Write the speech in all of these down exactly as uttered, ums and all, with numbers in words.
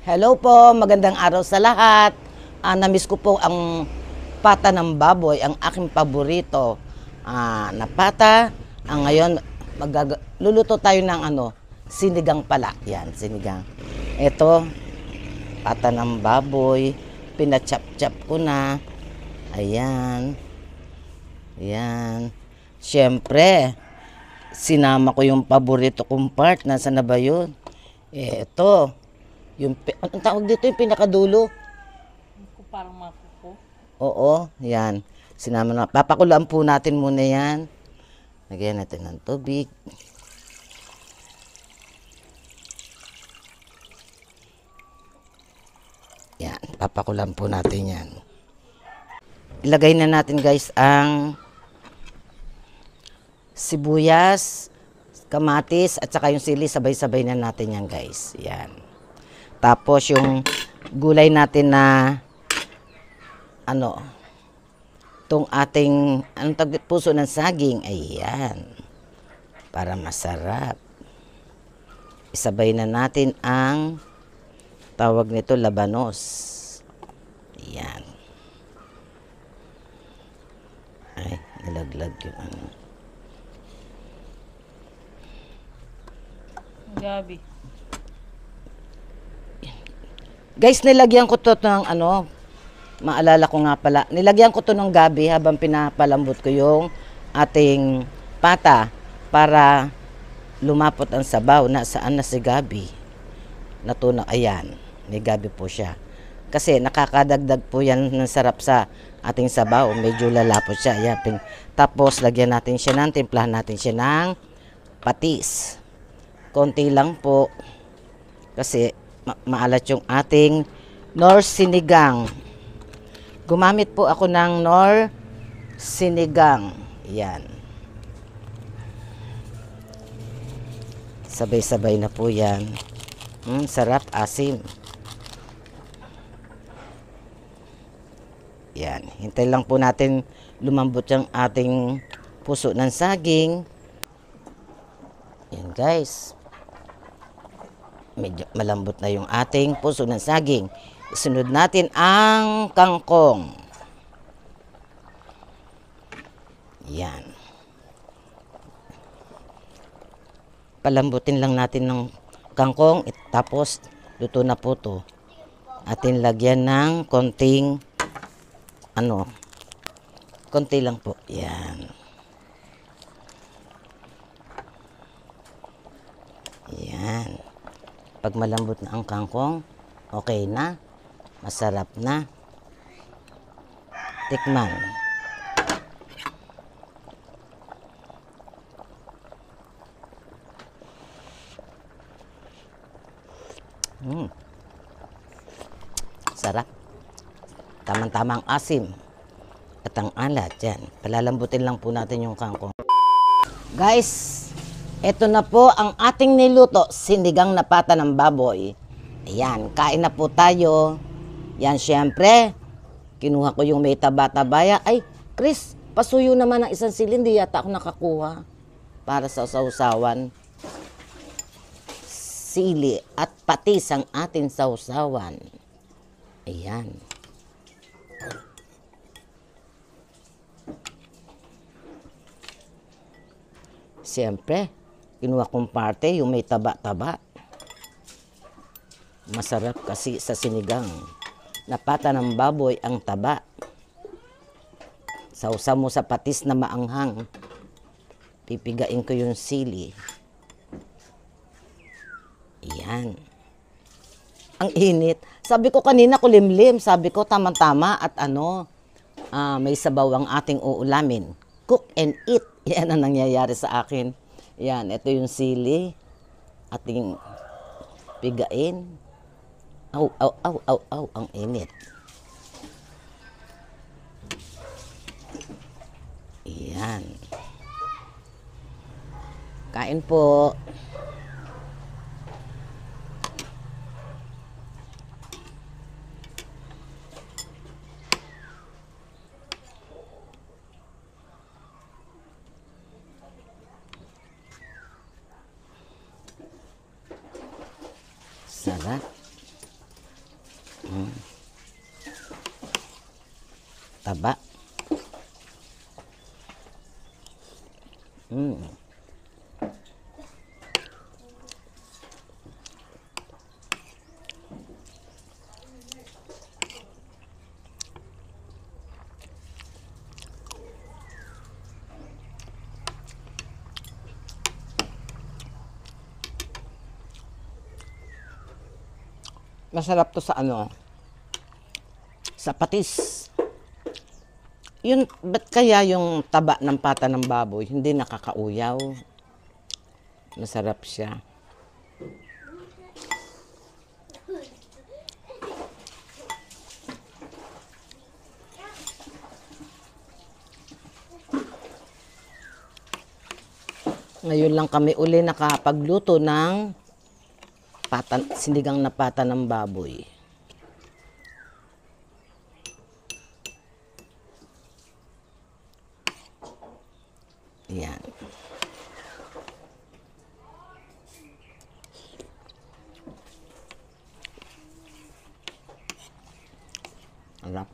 Hello po, magandang araw sa lahat. Ah, namiss ko po ang pata ng baboy, ang aking paborito ah, na pata. Ang ngayon, magaga- luluto tayo ng ano, sinigang pala. Yan, sinigang. Ito, pata ng baboy. Pinachap-chap ko na. Ayan. Ayan. Siyempre, sinama ko yung paborito kong part. Nasaan na ba yun? Ito. Yung, pi- anong tawag dito? Yung pinakadulo. Ko parang makuko. Oo, yan. Sinama na. Papakulaan po natin muna yan. Lagyan natin ng tubig. Yan. Papakulaan po natin yan. Ilagay na natin guys ang sibuyas, kamatis, at saka yung sili. Sabay-sabay na natin yan guys. Yan. Tapos yung gulay natin na ano, itong ating anong tawag, puso ng saging. Ayan. Para masarap. Isabay na natin ang tawag nito labanos. Ayan. Ay, nilaglag yung ano. Gabi. Guys, nilagyan ko to ng ano, maalala ko nga pala, nilagyan ko to ng gabi habang pinapalambot ko yung ating pata para lumapot ang sabaw. Nasaan na si Gabi? Natunaw, ayan, may gabi po siya. Kasi nakakadagdag po yan ng sarap sa ating sabaw, medyo lalapot siya. Ayan, pin- tapos lagyan natin siya ng, timplahan natin siya ng patis. Konti lang po, kasi ma- maalat yung ating Nor Sinigang. Gumamit po ako ng Nor Sinigang. Yan. Sabay-sabay na po yan. Mm, sarap, asim. Yan. Hintay lang po natin lumambot yung ating puso ng saging. Yan guys. Medyo malambot na yung ating puso ng saging. Isunod natin ang kangkong. Yan. Palambutin lang natin ng kangkong. Tapos, luto na po to. Atin lagyan ng konting, ano, konti lang po. Yan. Yan. Pag malambot na ang kangkong, okay na, masarap na. Tikman. Mm. Sarap. Tamang-tamang asim at ang alat. Yan. Palalambutin lang po natin yung kangkong. Guys, eto na po ang ating niluto, sinigang na pata ng baboy. Ayan, kain na po tayo. Yan, syempre, kinuha ko yung may taba-tabaya. Ay, Chris, pasuyo naman ng isang sili, hindi yata ako nakakuha para sa sausawan. Sili at patis ang ating sausawan. Ayan. Siyempre, kinuha kong parte yung may taba-taba. Masarap kasi sa sinigang. Napata ng baboy ang taba. Sausaw mo sa patis na maanghang. Pipigain ko yung sili. Yan. Ang init. Sabi ko kanina kulimlim. Sabi ko tama-tama at ano, ah, may sabaw ang ating uulamin. Cook and eat. Yan ang nangyayari sa akin. Yan, ito yung sili. Ating pigain. Aw, aw, aw, aw, aw, ang init. Yan. Kain po. Sarap. Mm. Taba. Mm. Masarap to sa ano, sa patis. Yun, ba't kaya yung taba ng pata ng baboy hindi nakakauyaw? Masarap siya. Ngayon lang kami uli nakapagluto ng pata, sinigang na pata ng baboy. Yan. Harap.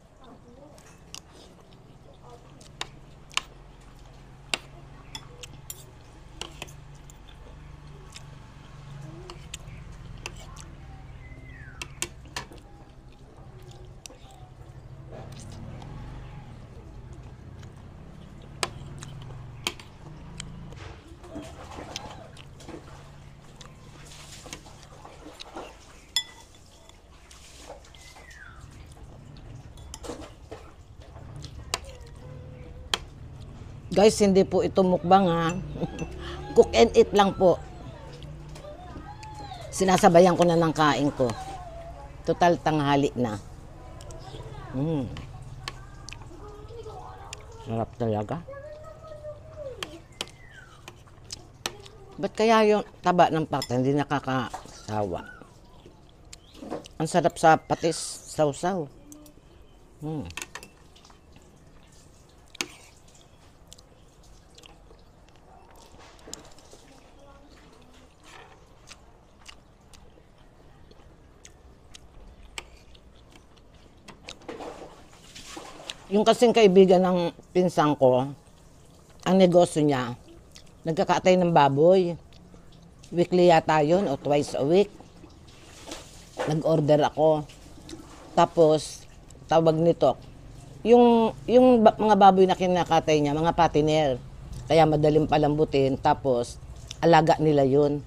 Guys, hindi po ito mukbang ha. Cook and eat lang po. Sinasabayan ko na ng kain ko. Total tanghali na. Mm. Sarap talaga. Ba't kaya yung taba ng pata hindi nakakasawa? Ang sarap sa patis, sausaw. Mm. Yung kasing kaibigan ng pinsang ko, ang negosyo niya, nagkakatay ng baboy. Weekly yata yun o twice a week. Nag-order ako. Tapos, tawag nito, yung, yung ba- mga baboy na kinakatay niya, mga patiner. Kaya madaling palambutin. Tapos, alaga nila yun.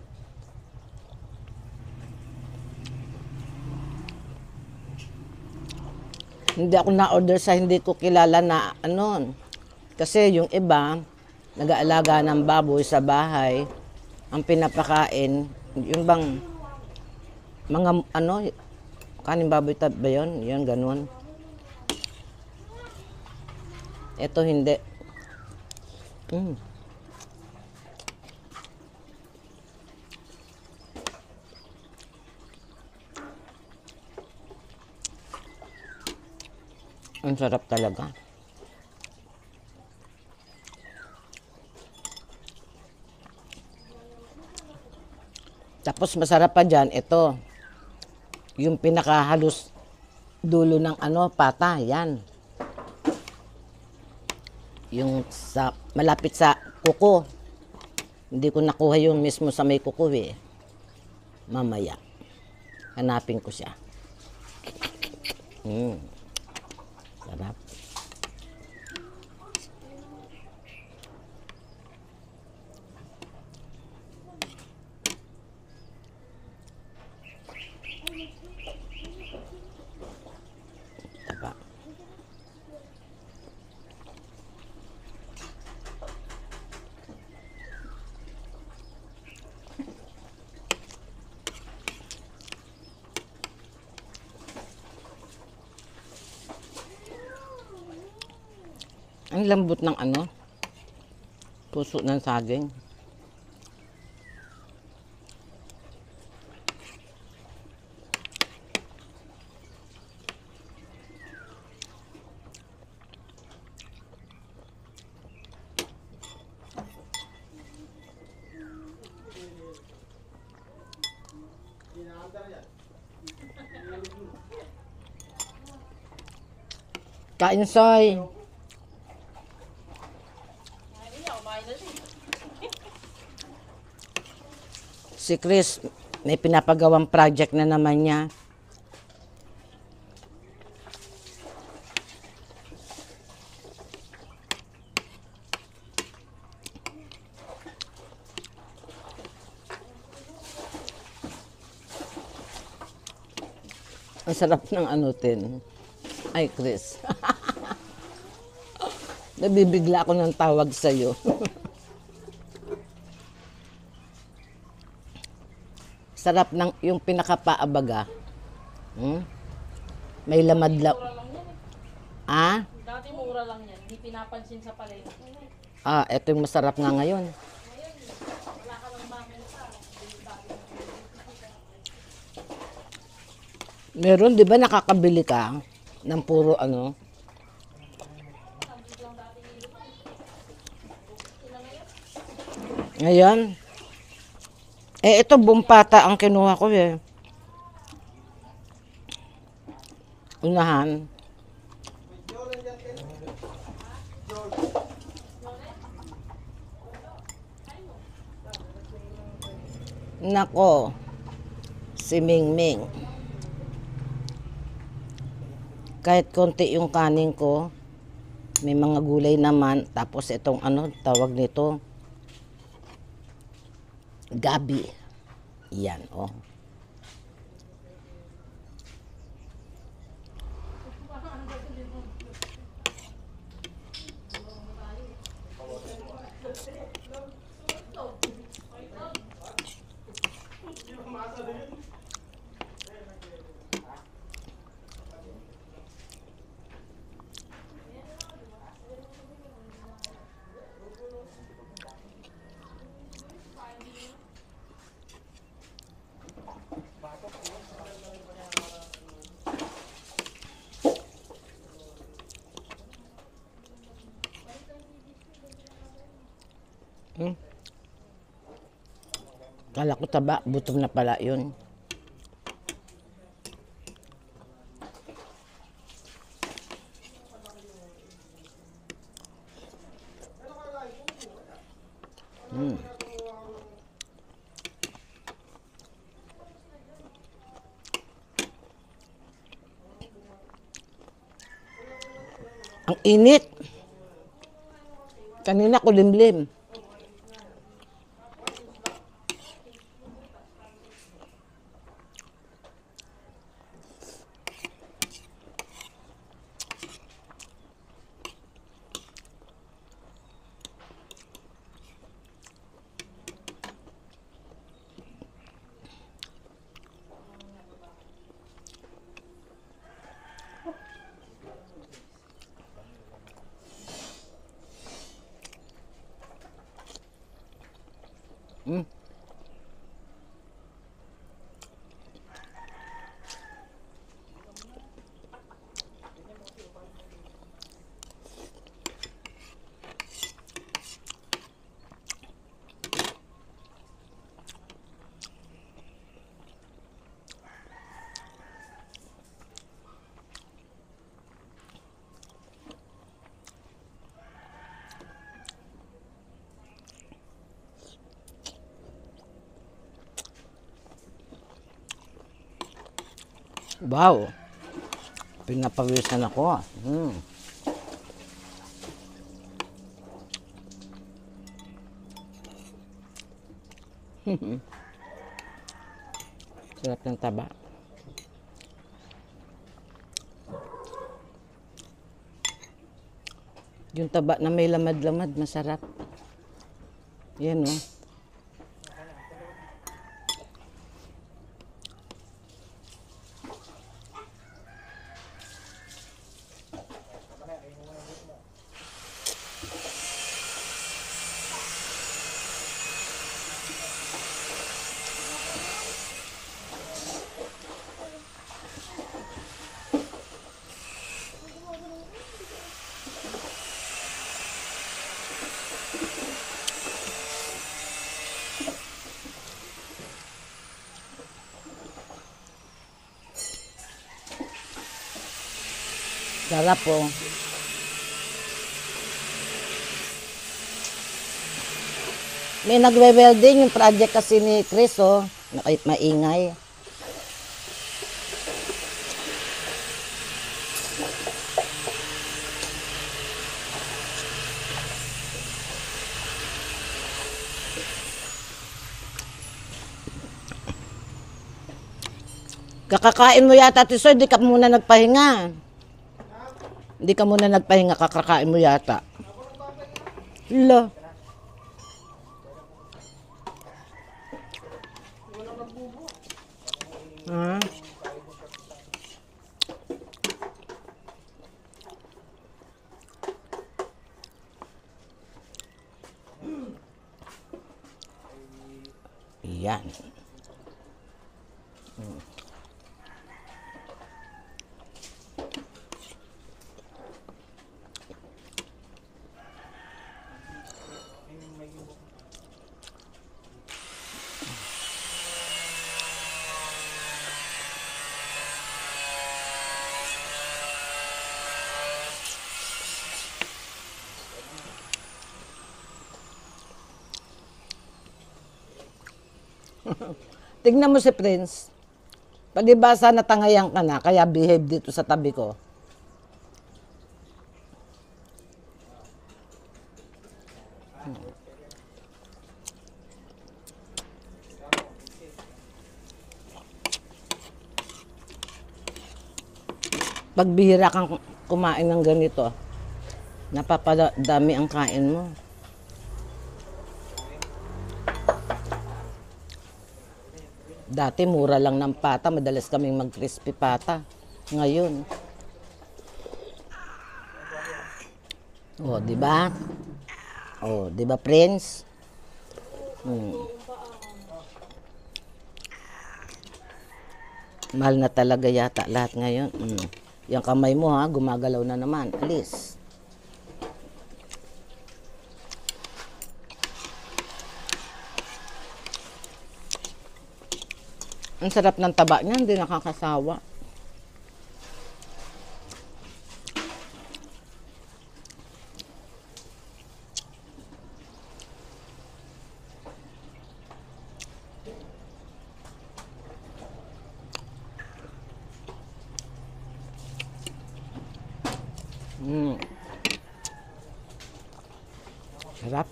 Hindi ako na-order sa hindi ko kilala na ano. Kasi yung iba, nag-aalaga ng baboy sa bahay, ang pinapakain, yung bang mga ano, kaning baboy tab ba yun? Yun, ganun. Ito hindi. Mm. Ang sarap talaga. Tapos masarap pa dyan, ito. Yung pinakahalos dulo ng ano, pata, yan. Yung sa, malapit sa kuko. Hindi ko nakuha yung mismo sa may kuko eh. Mamaya. Hanapin ko siya. Mm. Sarap. Taba. Ang lambot ng ano, puso ng saging. Kain, Soy. Si Chris, may pinapagawang project na naman niya. Ang sarap ng ano, tin. Ay, Chris. Nabibigla ako ng tawag sa'yo. Sarap ng yung pinakapaabaga. Hmm? May lamad la... Ah? Dati mura lang yan. Hindi pinapansin sa palengke. Ah, eto yung masarap nga ngayon. Meron, di ba nakakabili ka ng puro ano? Ngayon. Eh, ito bumpata ang kinuha ko eh. Unahan. Nako. Si Mingming. Kahit konti yung kanin ko, may mga gulay naman. Tapos itong ano, tawag nito, gabi. Yan, oh. Hmm. Kala ko taba, butom na pala yun. Hmm. Ang init. Kanina kulimlim. Hmm. Wow. Pinapawisan ako. Hmm. Sarap ng taba. Yung taba na may lamad-lamad, masarap. Yan, oh. Sarap po. May nagwe-welding yung project kasi ni Chris, oh. Nakay- Maingay. Kakakain mo yata, Tisoy, di ka muna nagpahinga. Hindi ka muna nagpahinga, kakakain mo yata. Hala. Ah. Yan. Hmm. Tignan mo si Prince. Palibasa natangayan ka na, kaya behave dito sa tabi ko. Pag bihira kang kumain ng ganito, napapadami ang kain mo. Dati mura lang ng pata, madalas kaming mag-crispy pata. Ngayon. Oh, di ba? Oh, di ba, Prince? Hmm. Mahal na talaga yata lahat ngayon. Hmm. Yung kamay mo ha, gumagalaw na naman. Alis. Ang sarap ng taba niya, hindi nakakasawa. Mm. Sarap.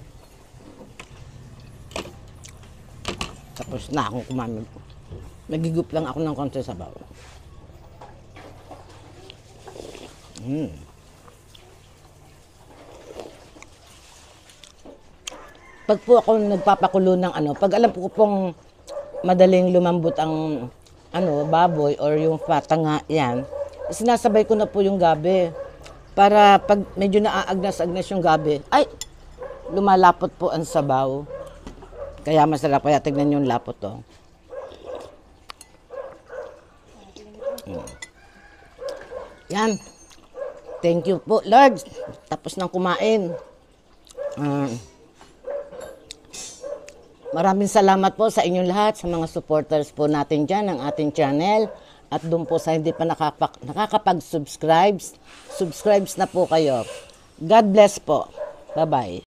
Tapos na akong kumain. Nagigup lang ako ng konti sabaw. Mm. Pag po ako nagpapakulo ng ano, pag alam ko pong madaling lumambot ang ano, baboy or yung pata nga yan, sinasabay ko na po yung gabi. Para pag medyo naaagnas-agnas yung gabi, ay, lumalapot po ang sabaw. Kaya masarap. Kaya tignan yung lapot to. Yan. Thank you po, Lord. Tapos nang kumain. Uh, maraming salamat po sa inyong lahat, sa mga supporters po natin dyan, ng ating channel. At doon po sa hindi pa nakapak, nakakapag-subscribes, subscribes na po kayo. God bless po. Bye-bye.